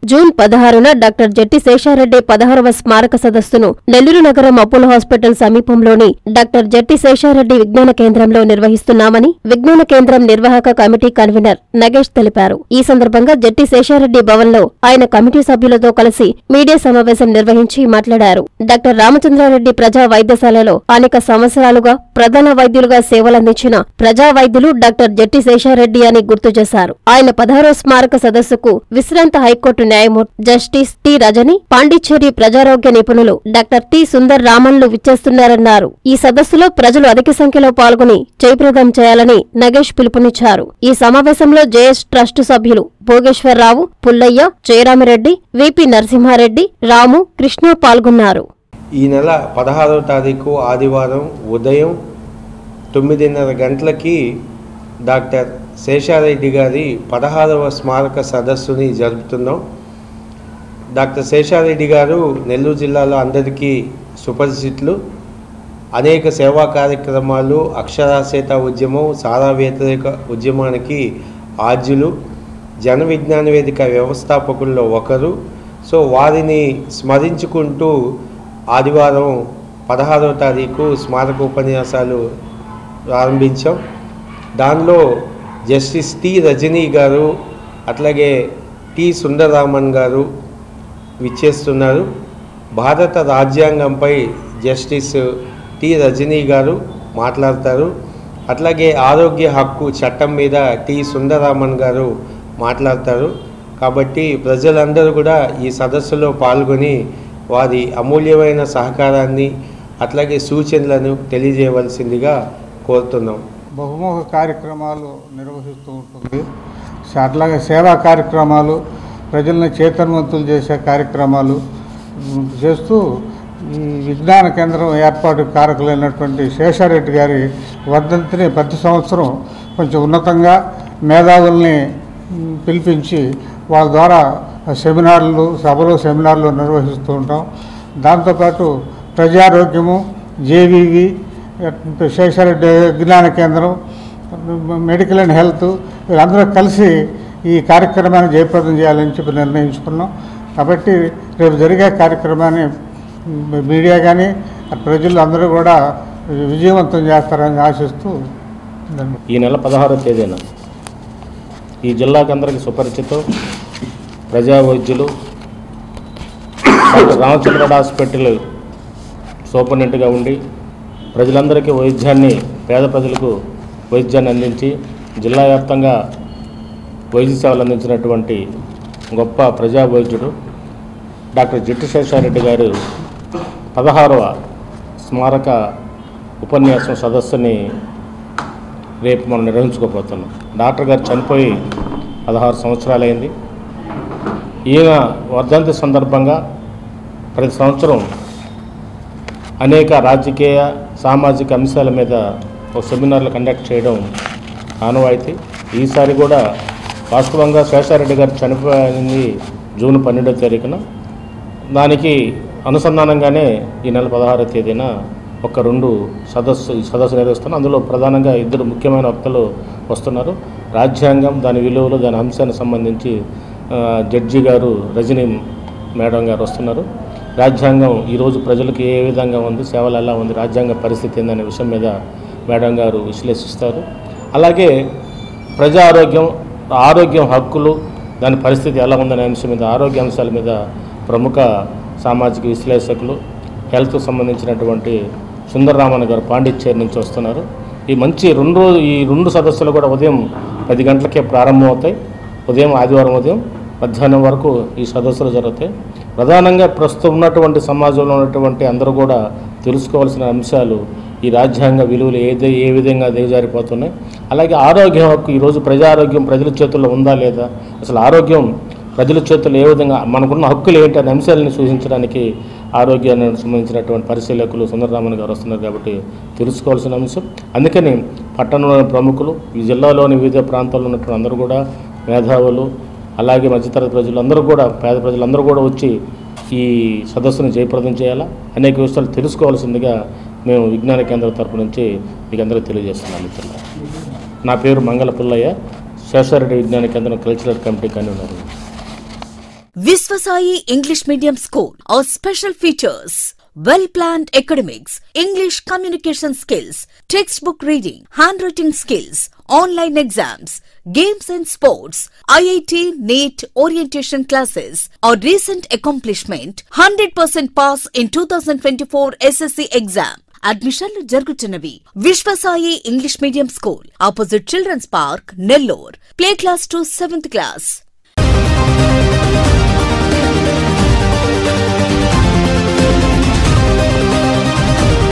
June 16న doctor Jatti Seshareddy 16వ స్మారక సదస్సును నెల్లూరు నగరం అపోలో హాస్పిటల్ సమీపంలోని డాక్టర్ జట్టి శేషారెడ్డి విజ్ఞాన కేంద్రంలో నిర్వహిస్తున్నామని విజ్ఞాన కేంద్రం నిర్వాహక కమిటీ కన్వీనర్ నగేష్ తెలిపారు. ఈ సందర్భంగా జట్టి శేషారెడ్డి భవన్లో ఆయన కమిటీ సభ్యులతో కలిసి మీడియా సమావేశం నిర్వహించి మాట్లాడారు. డాక్టర్ రామచంద్రారెడ్డి ప్రజా వైద్యశాలలో అనేక సంవత్సరాలుగా ప్రధాన వైద్యులుగా సేవలందించిన ప్రజా వైద్యులు డాక్టర్ జట్టి శేషారెడ్డి అని గుర్తు చేశారు. ఆయన 16వ స్మారక సదస్సుకు విశ్రాంత హైకోర్టు న్యాయమూర్తి జస్టిస్ టి రజని, పాండిచ్చేరి ప్రజారోగ్య నిపుణులు డాక్టర్ టి సుందర్ రామన్లు విచ్చేస్తున్నారన్నారు. ఈ సదస్సులో ప్రజలు అధిక సంఖ్యలో పాల్గొని జయప్రదం చేయాలని నగేష్ పిలుపునిచ్చారు. ఈ సమావేశంలో జేఎస్ ట్రస్టు సభ్యులు భోగేశ్వరరావు, పుల్లయ్య, జయరామిరెడ్డి, విపి నరసింహారెడ్డి, రాము, కృష్ణ పాల్గొన్నారు. ఈ నెల 16వ తారీఖు ఆదివారం ఉదయం 9:30 గంటలకి డాక్టర్ శేషారెడ్డి గారి 16వ స్మారక సదస్సుని జరుపుతున్నాం. డాక్టర్ శేషారెడ్డి గారు నెల్లూరు జిల్లాలో అందరికీ సుపరిచితులు. అనేక సేవా కార్యక్రమాలు, అక్షరాస్యత ఉద్యమం, సారా వ్యతిరేక ఉద్యమానికి ఆద్యులు, జన విజ్ఞాన వేదిక వ్యవస్థాపకుల్లో ఒకరు. సో వారిని స్మరించుకుంటూ ఆదివారం 16వ తారీఖు స్మారక ఉపన్యాసాలు ప్రారంభించాం. దానిలో జస్టిస్ టి రజనీ గారు, అట్లాగే టి సుందరరామన్ గారు విచ్చేస్తున్నారు. భారత రాజ్యాంగంపై జస్టిస్ టి రజనీ గారు మాట్లాడతారు. అట్లాగే ఆరోగ్య హక్కు చట్టం మీద టి సుందరరామన్ గారు మాట్లాడతారు. కాబట్టి ప్రజలందరూ కూడా ఈ సదస్సులో పాల్గొని వారి అమూల్యమైన సహకారాన్ని అట్లాగే సూచనలను తెలియజేయవలసిందిగా కోరుతున్నాం. బహుముఖ కార్యక్రమాలు నిర్వహిస్తూ ఉంటుంది. అట్లాగే సేవా కార్యక్రమాలు, ప్రజలను చైతన్యవంతులు చేసే కార్యక్రమాలు చేస్తూ ఈ విజ్ఞాన కేంద్రం ఏర్పాటు కారకులైనటువంటి శేషారెడ్డి గారి వర్ధంతిని ప్రతి సంవత్సరం కొంచెం ఉన్నతంగా మేధావుల్ని పిలిపించి వాళ్ళ ద్వారా సెమినార్లు నిర్వహిస్తూ ఉంటాం. దాంతోపాటు ప్రజారోగ్యము, జేవీవి, శేషారెడ్డి విజ్ఞాన కేంద్రం, మెడికల్ అండ్ హెల్త్ వీళ్ళందరూ కలిసి ఈ కార్యక్రమాన్ని జయప్రదం చేయాలని చెప్పి నిర్ణయించుకున్నాం. కాబట్టి రేపు జరిగే కార్యక్రమాన్ని మీడియా కానీ ప్రజలు అందరూ కూడా విజయవంతం చేస్తారని ఆశిస్తూ ఈ నెల 16వ తేదీన ఈ జిల్లాకు అందరికీ సుపరిచితం ప్రజా వైద్యులు డాక్టర్ రామచంద్ర హాస్పిటల్ సూపరింటెండెంట్గా ఉండి ప్రజలందరికీ వైద్యాన్ని, పేద ప్రజలకు వైద్యాన్ని అందించి జిల్లా వ్యాప్తంగా వైద్య సేవలు అందించినటువంటి గొప్ప ప్రజా వైద్యుడు డాక్టర్ జట్టి శేషారెడ్డి గారు 16వ స్మారక ఉపన్యాసం సదస్సుని రేపు మనం నిర్వహించుకోబోతున్నాం. డాక్టర్ గారు చనిపోయి 16 సంవత్సరాలైంది. ఈయన వర్ధంతి సందర్భంగా ప్రతి సంవత్సరం అనేక రాజకీయ, సామాజిక అంశాల మీద ఒక సెమినార్లు కండక్ట్ చేయడం ఆనవాయితీ. ఈసారి కూడా వాస్తవంగా శేషారెడ్డి గారు చనిపోయింది జూన్ 12వ తారీఖున. దానికి అనుసంధానంగానే ఈ నెల 16వ తేదీన ఒక 2 సదస్సు నిర్వహిస్తున్నాం. అందులో ప్రధానంగా 2 ముఖ్యమైన వక్తలు వస్తున్నారు. రాజ్యాంగం, దాని విలువలు, దాని అంశానికి సంబంధించి జడ్జి గారు రజనీ మేడం గారు వస్తున్నారు. రాజ్యాంగం ఈరోజు ప్రజలకు ఏ విధంగా ఉంది, సేవలు ఎలా ఉంది, రాజ్యాంగ పరిస్థితి ఏందనే విషయం మీద మేడం గారు విశ్లేషిస్తారు. అలాగే ప్రజా ఆరోగ్యం హక్కులు, దాని పరిస్థితి ఎలా ఉందనే అంశం మీద, ఆరోగ్య అంశాల మీద ప్రముఖ సామాజిక విశ్లేషకులు, హెల్త్కు సంబంధించినటువంటి సుందరరామన్ గారు పాండిచ్చేరి నుంచి వస్తున్నారు. ఈ 2 సదస్సులు కూడా ఉదయం 10 గంటలకే ప్రారంభమవుతాయి. ఉదయం ఆదివారం ఉదయం మధ్యాహ్నం వరకు ఈ సదస్సులు జరుగుతాయి. ప్రధానంగా ప్రస్తుతం ఉన్నటువంటి సమాజంలో ఉన్నటువంటి అందరూ కూడా తెలుసుకోవాల్సిన అంశాలు, ఈ రాజ్యాంగ విలువలు ఏ విధంగా దిగజారిపోతున్నాయి, అలాగే ఆరోగ్యం హక్కు, ఈరోజు ప్రజారోగ్యం ప్రజల చేతుల్లో ఉందా లేదా, అసలు ఆరోగ్యం ప్రజల చేతుల్లో ఏ విధంగా, మనకున్న హక్కులు ఏంటి అనే అంశాలను సూచించడానికి ఆరోగ్యానికి సంబంధించినటువంటి పరిశీలకులు సుందరరామన్ గారు వస్తున్నారు. కాబట్టి తెలుసుకోవాల్సిన అంశం. అందుకని పట్టణంలోని ప్రముఖులు, ఈ జిల్లాలోని వివిధ ప్రాంతాల్లో ఉన్నటువంటి అందరూ కూడా మేధావులు, అలాగే మధ్యతరగతి ప్రజలు అందరూ కూడా, పేద ప్రజలందరూ కూడా వచ్చి ఈ సదస్సును జయప్రదం చేయాలా, అనేక విషయాలు తెలుసుకోవాల్సిందిగా మేము విజ్ఞాన కేంద్రం తరపు నుంచి మీకు అందరూ తెలియజేస్తున్నాం. మిత్రులు, నా పేరు మంగళ Pullaiah, Seshareddy Vignana Kendram cultural committee convener. Viswasai English Medium School. Our special features: well-planned academics, English communication skills, textbook reading, handwriting skills, online exams, games and sports, IIT, NEET orientation classes. Our recent accomplishment: 100% pass in 2024 SSC exam. అడ్మిషన్లు జరుగుతున్నవి. Viswasai English medium school, opposite children's park, Nellore. Play class to 7th class.